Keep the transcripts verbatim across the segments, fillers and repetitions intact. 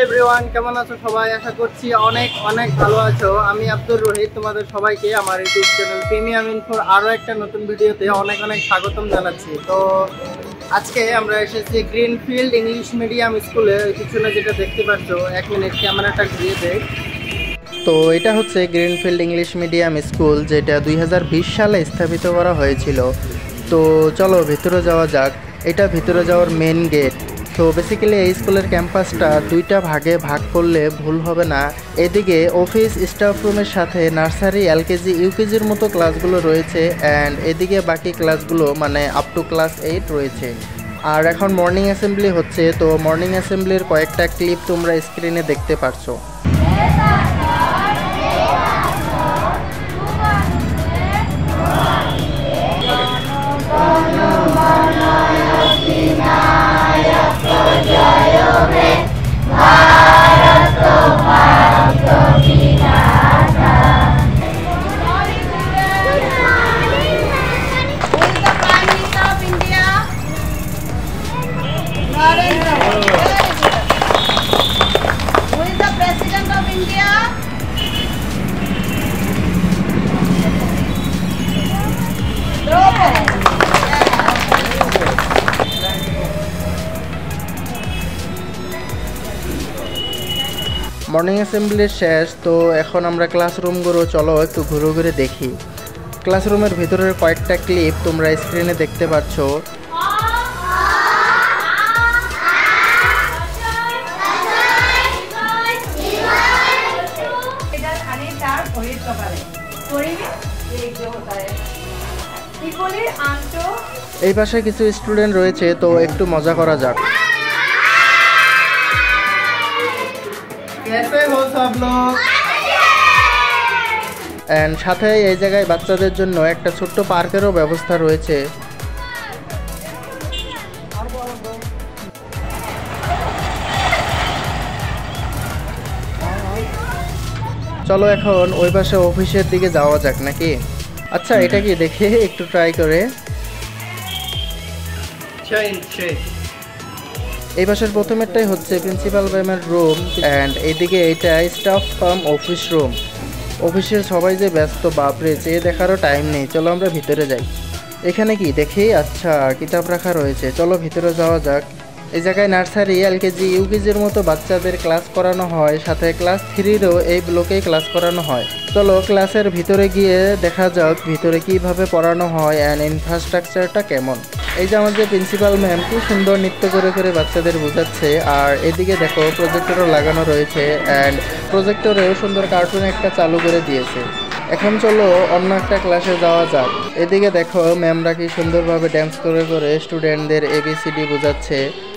Everyone, কেমন আছো সবাই? আশা করছি অনেক অনেক ভালো আছো। আমি আব্দুর রহিত, তোমাদের সবাইকে আমার ইউটিউব চ্যানেল প্রিমিয়াম ইনফোর আরও একটা নতুন ভিডিওতে অনেক অনেক স্বাগতম জানাচ্ছি। তো আজকে আমরা এসেছি গ্রিনফিল্ড ইংলিশ মিডিয়াম স্কুলে। পিছনে যেটা দেখতে পাচ্ছ, এক মিনিট ক্যামেরাটা ঘুরিয়ে দেয়। তো এটা হচ্ছে গ্রিনফিল্ড ইংলিশ মিডিয়াম স্কুল, যেটা দুই হাজার বিশ সালে স্থাপিত করা হয়েছিল। তো চলো ভিতরে যাওয়া যাক। এটা ভিতরে যাওয়ার মেন গেট। তো বেসিক্যালি এই স্কুলের ক্যাম্পাসটা দুইটা ভাগে ভাগ করলে ভুল হবে না। এদিকে অফিস স্টাফ রুমের সাথে নার্সারি, এলকেজি, ইউকেজির মতো ক্লাসগুলো রয়েছে, অ্যান্ড এদিকে বাকি ক্লাসগুলো মানে আপ টু ক্লাস এইট রয়েছে। আর এখন মর্নিং অ্যাসেম্বলি হচ্ছে, তো মর্নিং অ্যাসেম্বলির কয়েকটা ক্লিপ তোমরা স্ক্রিনে দেখতে পারছো। মর্নিং অ্যাসেম্বলির শেষ, তো এখন আমরা ক্লাসরুমগুলো চলো একটু ঘুরে ঘুরে দেখি। ক্লাসরুমের ভিতরের কয়েকটা ক্লিপ তোমরা স্ক্রিনে দেখতে পাচ্ছ। এই পাশে কিছু স্টুডেন্ট রয়েছে, তো একটু মজা করা যাক। এন্ড সাথে এই জায়গায় বাচ্চাদের জন্য একটা ছোট্ট পার্কেরও ব্যবস্থা রয়েছে। চলো এখন ওই পাশে অফিসের দিকে যাওয়া যাক নাকি? আচ্ছা, এটা কি দেখে একটু ট্রাই করে। এই পাশের প্রথমেরটাই হচ্ছে প্রিন্সিপাল ম্যামের রুম, অ্যান্ড এইদিকে এটা স্টাফ কাম অফিস রুম। অফিসের সবাই যে ব্যস্ত, বাপরে, চেয়ে দেখারও টাইম নেই। চলো আমরা ভিতরে যাই। এখানে কি দেখি? আচ্ছা, কিতাব রাখা রয়েছে, চলো ভিতরে যাওয়া যাক। এই জায়গায় নার্সারি, এলকেজি, ইউকেজির মতো বাচ্চাদের ক্লাস করানো হয়, সাথে ক্লাস থ্রিরও এই ব্লকেই ক্লাস করানো হয়। চলো ক্লাসের ভিতরে গিয়ে দেখা যাক ভিতরে কিভাবে পড়ানো হয় অ্যান্ড ইনফ্রাস্ট্রাকচারটা কেমন। এই যে আমাদের প্রিন্সিপাল ম্যাম কি সুন্দর নৃত্য করে করে বাচ্চাদের বোঝাচ্ছে। আর এদিকে দেখো প্রজেক্টরও লাগানো রয়েছে, অ্যান্ড প্রজেক্টরেও সুন্দর কার্টুন একটা চালু করে দিয়েছে। এখন চলো অন্য একটা ক্লাসে যাওয়া যাক। এদিকে দেখো ম্যামরা কি সুন্দরভাবে ড্যান্স করে করে স্টুডেন্টদের এবিসিডি বোঝাচ্ছে।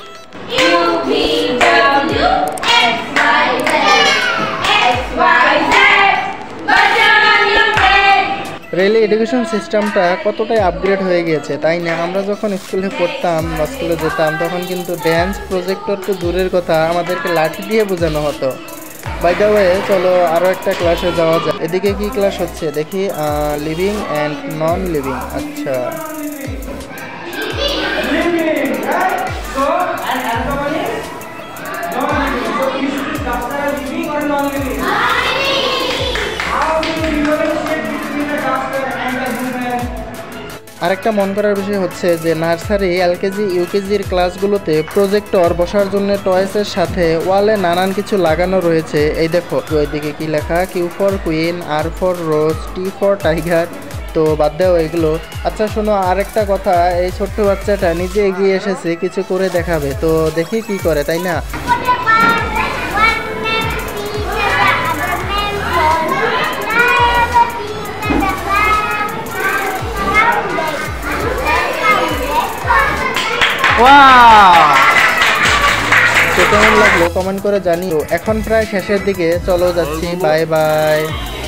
রেলি এডুকেশন সিস্টেমটা কতটাই আপগ্রেড হয়ে গিয়েছে, তাই না? আমরা যখন স্কুলে পড়তাম বা স্কুলে যেতাম তখন কিন্তু ড্যান্স প্রজেক্টর তো দূরের কথা, আমাদেরকে লাঠি দিয়ে বোঝানো হতো। বাই দ্য ওয়ে, চলো আরও একটা ক্লাসে যাওয়া যায়। এদিকে কি ক্লাস হচ্ছে দেখি? Living and non living. আচ্ছা, আরেকটা মন করার বিষয় হচ্ছে যে নার্সারি, এলকেজি, ইউকেজির ক্লাসগুলোতে প্রজেক্টর বসার জন্য টয়েসের সাথে ওয়ালে নানান কিছু লাগানো রয়েছে। এই দেখো ওইদিকে কি লেখা? Q for queen, R for rose, T for tiger. তো বাদ দাও এগুলো। আচ্ছা শোনো, আরেকটা কথা, এই ছোট্ট বাচ্চাটা নিজে এগিয়ে এসেছে কিছু করে দেখাবে, তো দেখি কি করে, তাই না? তো কেমন লাগলো কমেন্ট করে জানিও। এখন প্রায় শেষের দিকে, চলো যাচ্ছি, বাই বাই।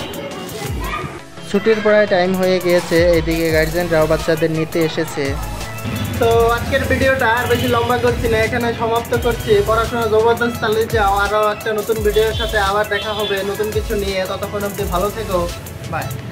ছুটির প্রায় টাইম হয়ে গিয়েছে, এইদিকে গার্জিয়ানরাও বাচ্চাদের নিতে এসেছে। তো আজকের ভিডিওটা আর বেশি লম্বা করছি না, এখানে সমাপ্ত করছি। পড়াশোনা জবরদস্ত চালিয়ে যাও। আরও একটা নতুন ভিডিওর সাথে আবার দেখা হবে নতুন কিছু নিয়ে। ততক্ষণ অবধি ভালো থেকো, বাই।